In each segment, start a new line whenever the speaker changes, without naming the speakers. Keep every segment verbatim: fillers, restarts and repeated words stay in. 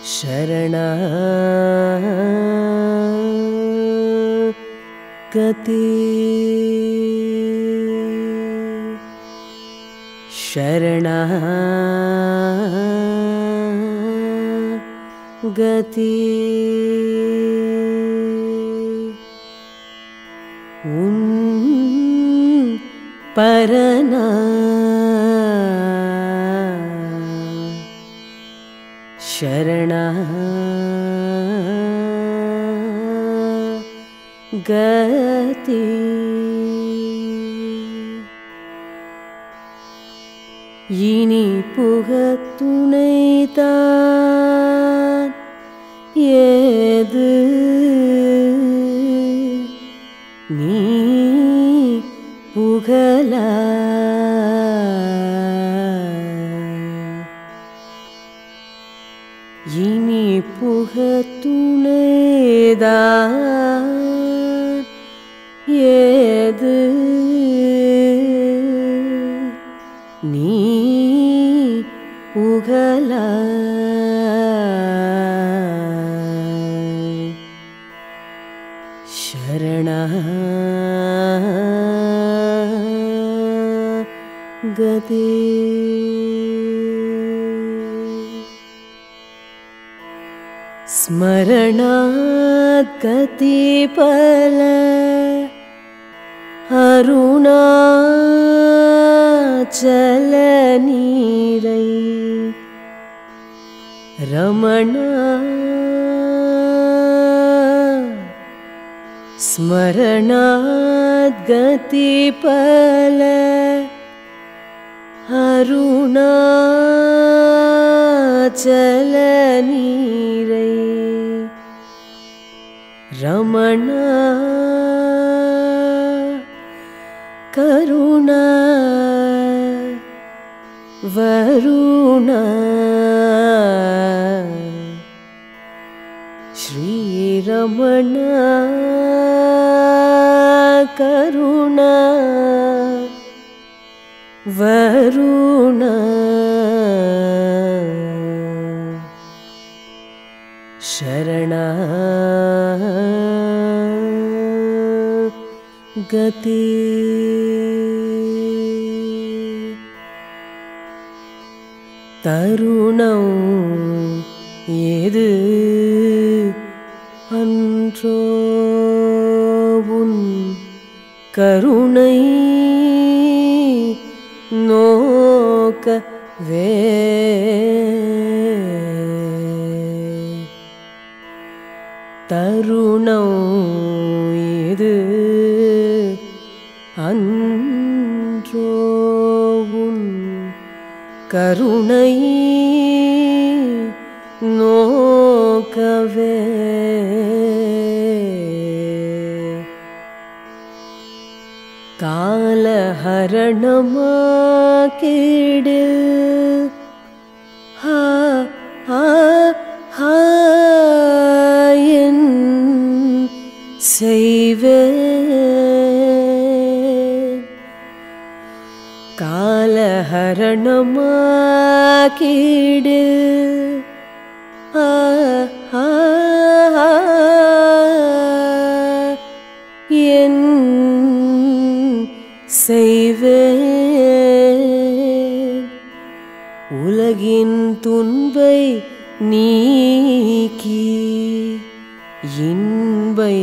Saranagathi Saranagathi Un Parana Saranagathi இனி புகத்துணைதான் ஏது நீ புகழா இனி புகத்துணைதான் ஏது நீ புகழா சரணாகதி ஸ்மரணாத் கதி பல அருணாச்சல நீரை ரமணா ஸ்மரணாத் கதி பல அருணாச்சல நீரை ரமணா கருணா வருணா ஸ்ரீ ரமணா கருணா வருணா சரணாகதி தருணம் ஏது அன்றோ உன் கருணை நோக்கவே தருணம் ஏது அன்றோ உன் கருணை நோக்கவே காலஹரணமாக்கிடு ஹா ஹா ஹா என் செய்வேன் காலஹரணமாக்கிடு ஹா ஹா ஹா என் செய்வேன் உலகின் துன்பை நீக்கி இன்பை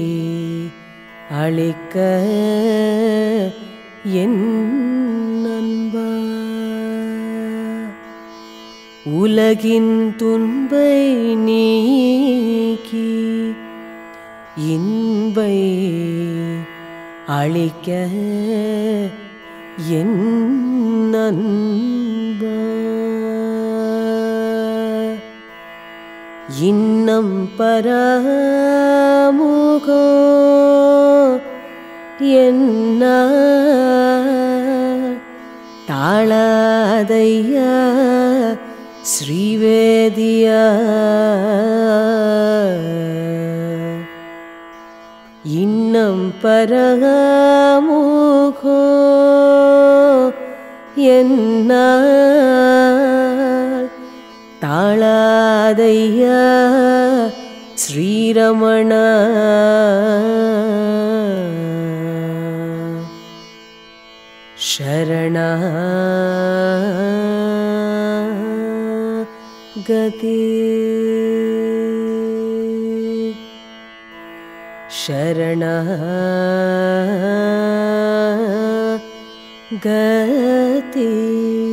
அளிக்க என் அன்பா உலகின் துன்பை நீக்கி இன்பை அளிக்க என் அன்பா இன்னம் பரமுகோ என்ன தாளாதையா ஸ்ரீவேதியா இன்னம் பரமுகோ என்ன தாளாதையா காதையா ஸ்ரீரமணா சரணாகதி சரணாகதி